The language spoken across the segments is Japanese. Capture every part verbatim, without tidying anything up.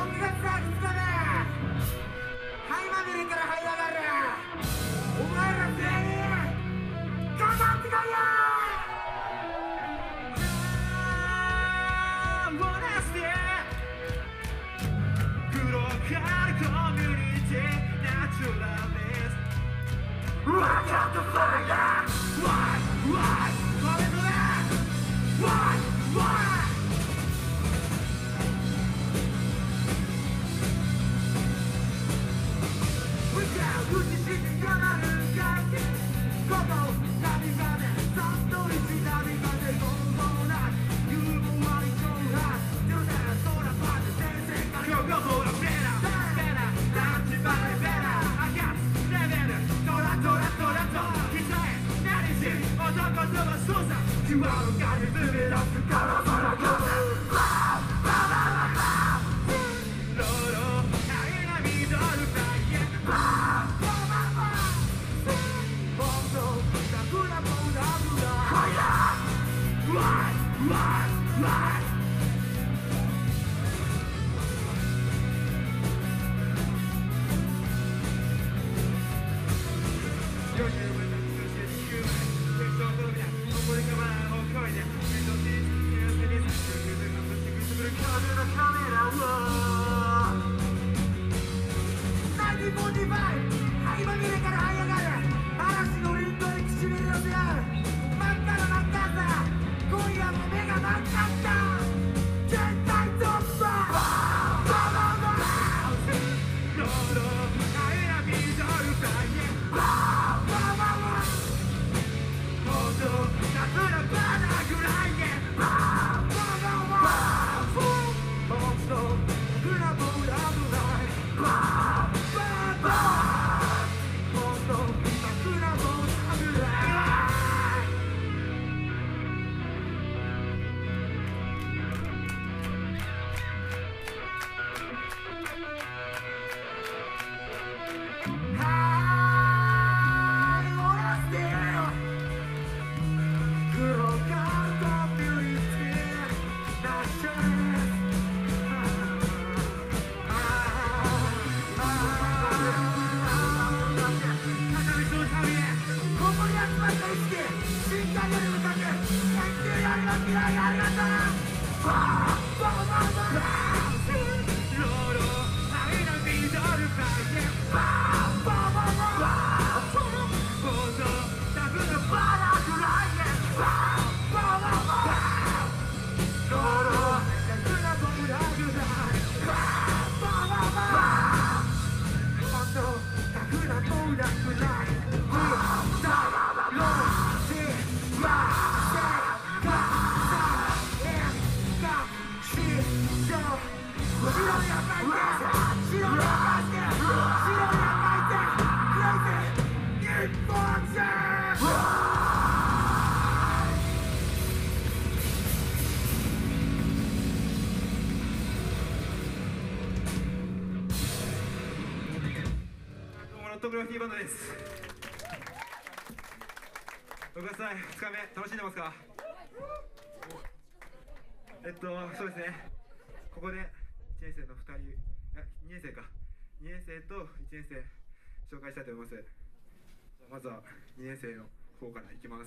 トグラフィーバンドです。ろくがつふつかめ楽しんでますか？えっとそうですね、ここでいちねん生のふたり、いやにねん生かにねん生といちねん生紹介したいと思います。じゃあまずはにねん生の方からいきます。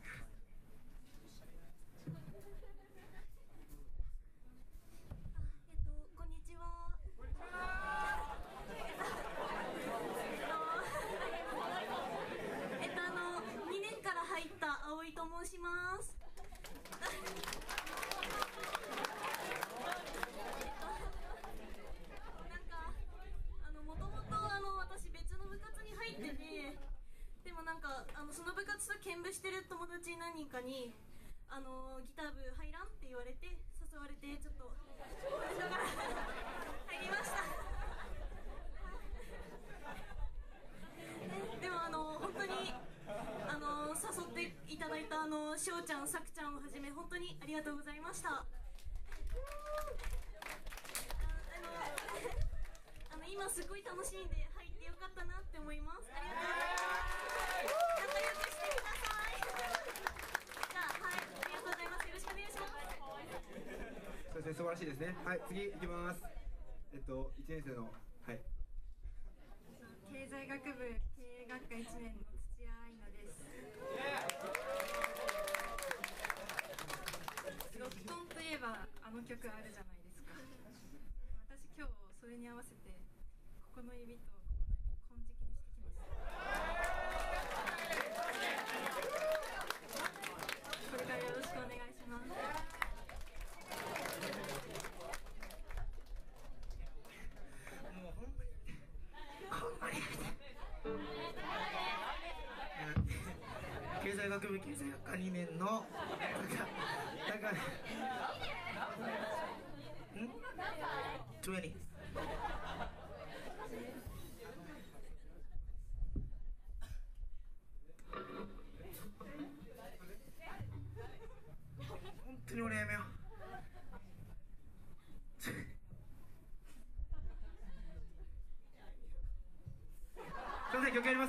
申します。なんかあのもともとあの私別の部活に入ってて、でもなんかあのその部活と兼部してる友達何人かにあのギター部入らんって言われて誘われてちょっとだから入りました。でもあの本当にあの誘っていただいたあのしょうちゃん、さくちゃんをはじめ本当にありがとうございました。あのあの今すごい楽しんで入ってよかったなって思います。ありがとうございます。仲良くしてください。じゃあはい、ありがとうございます。よろしくお願いします。 そうですね、素晴らしいですね。はい、次いきます。 えっといちねん生のはい経済学部経営学科いちねんの土屋愛乃です。ロットンといえばあの曲あるじゃないですか。私今日それに合わせてここの指とここの指金色にしてきました。これからよろしくお願いします。 もうほんまにほんまに経済学部経済学科にねんのだからだからんにじゅう本当に俺やめよう。すいません曲やります。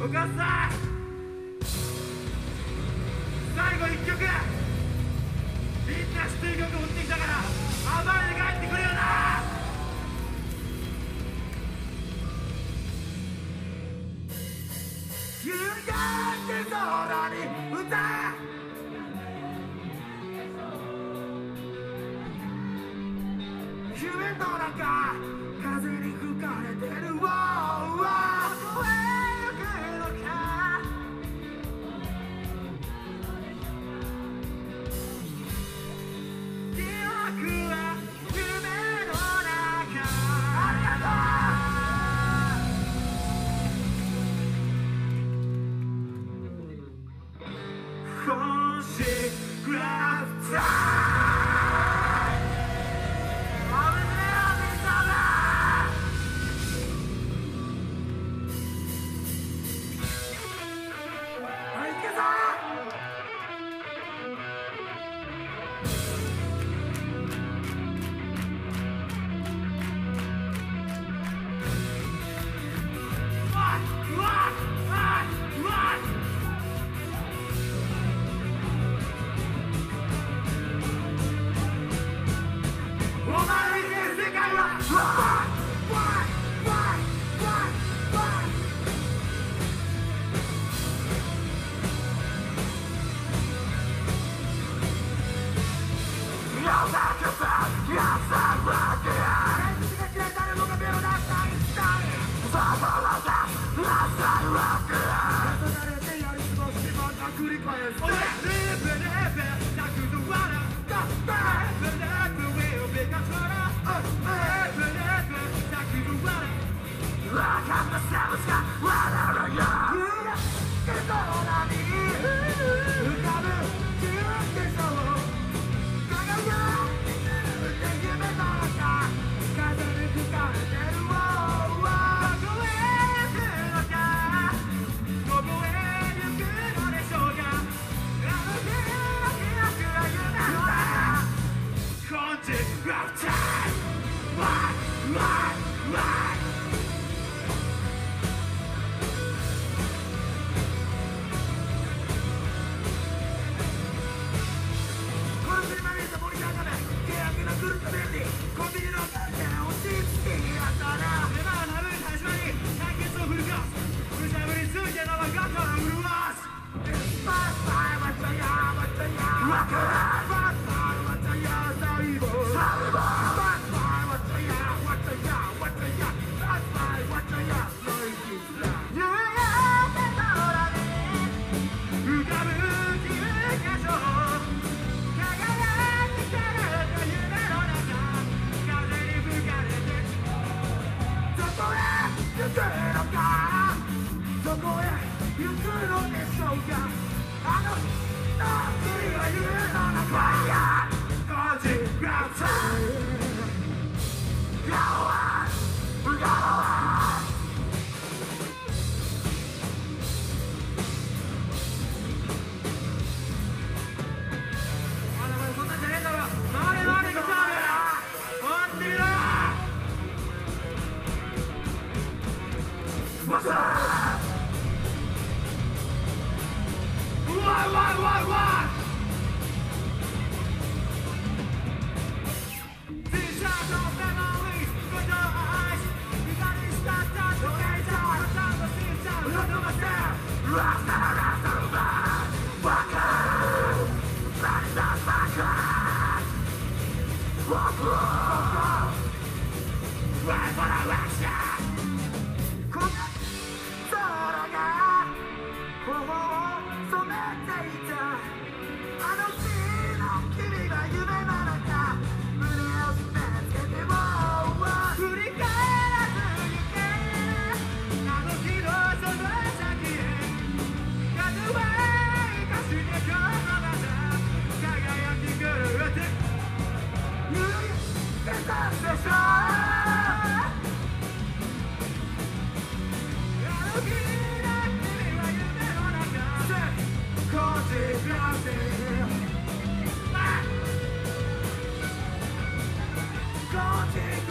よかった。最後いっきょくみんな知ってる曲持ってきたから暴れて帰ってくれよな。夕焼け空に歌え夢の中風に吹かれてるわーわーどこへ行くのか記憶は夢の中ありがとう星グラフター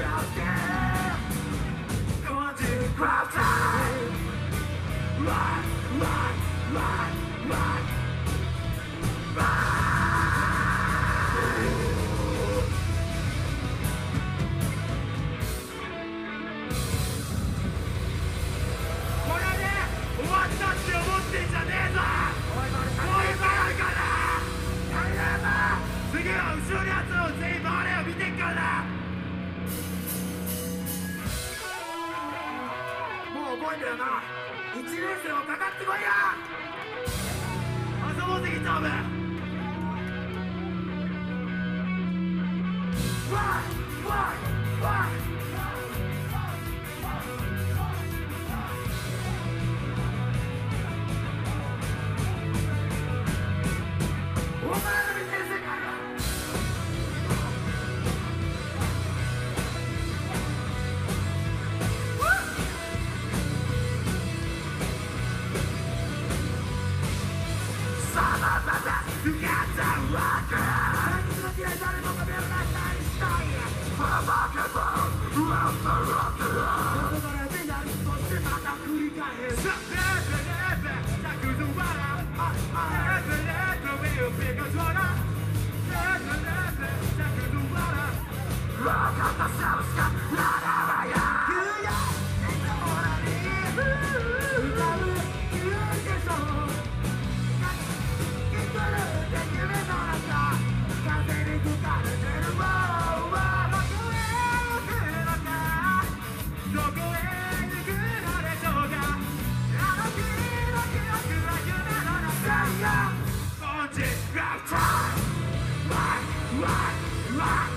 Right. こいんだよな。いちねん生もかかってこいや。遊ぼうぜギター部。わいわいわい。お前ら見てる世界はさまざま浮かんだわけ。何の嫌い誰もが目をなしたりしたい。ババカバーワンバラックラどこから出ないとしてまた繰り返す。さあレベレベ着度はああレベレベ目をペガトラレベレベ着度は分かったサウスかならばや言うやいつもらに歌う言うでしょう。生きるって夢の中風に吹かれてるもんはどこへ行くのかどこへ行くのでしょうか。あの日の記憶は夢の中よ。本日ライフタイムワイワイワ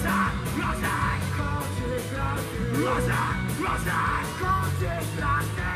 イ。Russia! Russia! Russia!